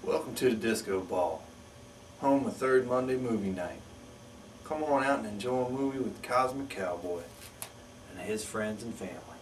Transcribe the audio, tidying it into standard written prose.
Welcome to the Disco Ball, home of Third Monday Movie Night. Come on out and enjoy a movie with the Cosmic Cowboy and his friends and family.